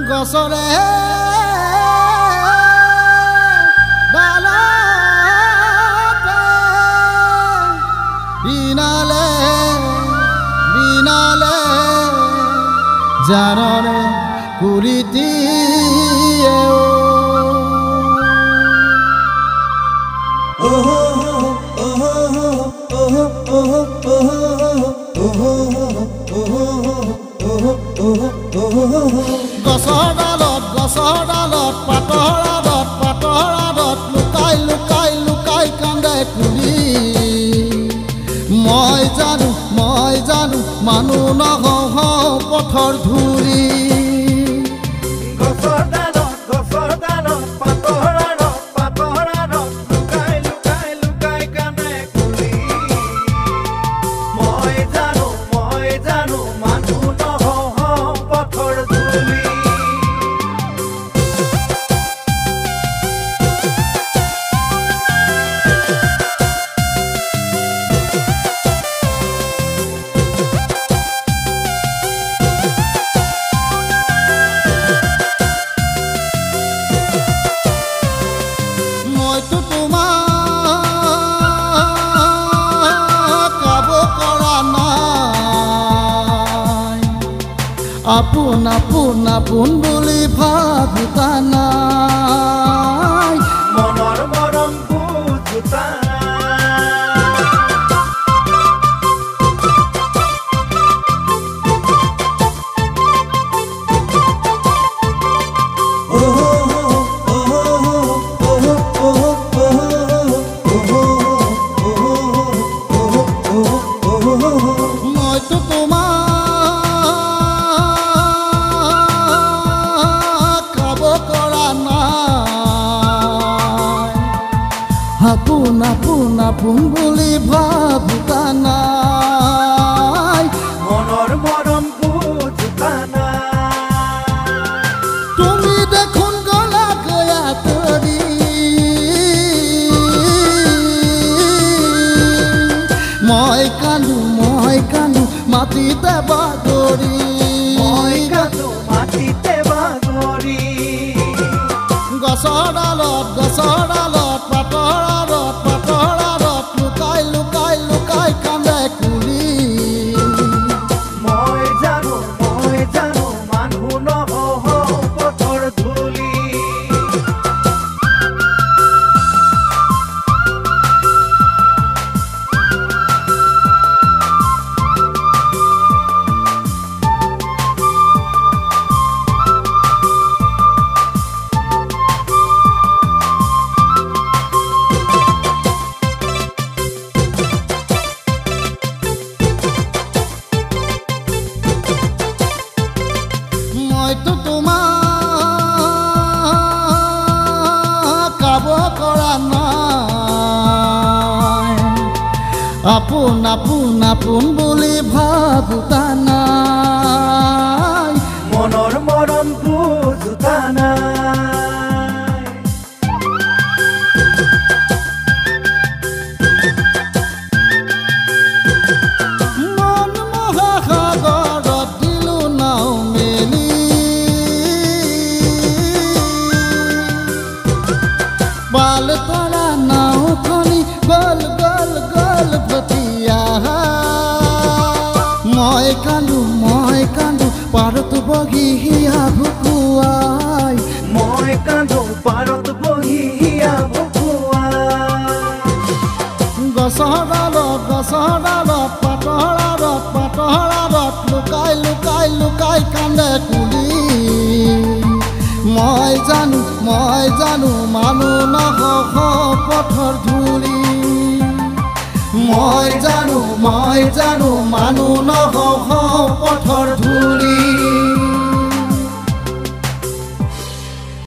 গছৰে ডালতে বিনালে বিনালে জানৰে কুৰিতি গছৰ ডালত পাতৰাত লুকাই লুকাই লুকাই কান্দে কুলি মই জানো মানুহ নহওঁ পথৰ ধূলি গছৰ ডালত পাতৰাত লুকাই লুকাই লুকাই কান্দে কুলি মই জানো মানুহ নহওঁ পথৰ ধূলি আপোন বুলি ভাবুতা নাই মনৰ মৰম বুজুতা মইতো তোমাৰ আপোন বুলি ভাবুতা নাই মনৰ মৰম বুজুতা নাই তুমি দেখোন গলা গয়া তৰি মই কান্দো মাটিতে বাগৰি গছৰ ডালত পাতৰাত লুকাই লুকাই লুকাই কান্দে কুলি মই জানো মানুহ নহওঁ পথৰ ধূলি মইতো তোমাক কাব কৰা নাই আপোন বুলি ভাবুতা নাই মনৰ মৰম বুজুতা নাই মন মহাসাগৰত দিলো নাও মেলি বাল তৰা নাওখনি গল ভটিয়া মই কান্দো পাৰত বহি হিয়া ভুকুৱাই মই কান্দো পাৰত বহি হিয়া ভুকুৱাই গছৰ ডালত পাতৰাত লুকাই লুকাই লুকাই কান্দে কুলি মই জানো মানুহ নহওঁ পথৰ ধূলি মই জানো মানুহ নহওঁ পথৰ ধূলি